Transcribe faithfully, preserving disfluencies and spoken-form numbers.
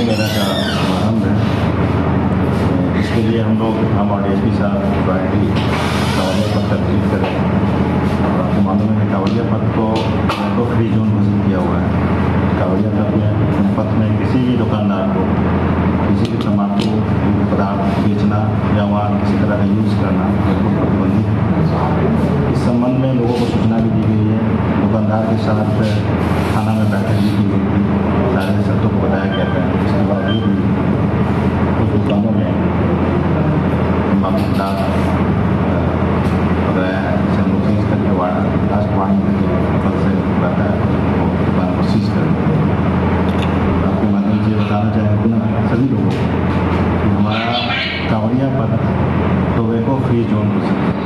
मेला का शुभारंभ है। इसके लिए हम लोग हम और एस पी साहब प्रायोरिटी कांवड़िया पथ तरतीब करें। और आपको मालूम है कि कांवड़िया पथ को तो फ्री जोन घोषित किया हुआ है। कांवड़िया पथ में पथ में किसी भी दुकानदार को किसी भी तम्बाकू पदार्थ बेचना या वहाँ किसी तरह का यूज़ करना बिल्कुल प्रतिबंधित है। इस संबंध में लोगों को सूचना भी दी गई है। दुकानदार के साथ थाना में बैठक भी की गई थी, सारे शर्तों को बताया गया था। इसके बावजूद भी कुछ दुकानों में तम्बाकू पदार्थ बताया है, जिसे हम लोग सीज करके वार्ड लास्ट वार्निंग कल से रहता है तो दुकान को सीज कर आपके माध्यम से बताना चाहेंगे ना सभी लोगों को कि हमारा कांवड़िया पथ टोबैको फ्री जोन हो सकता है।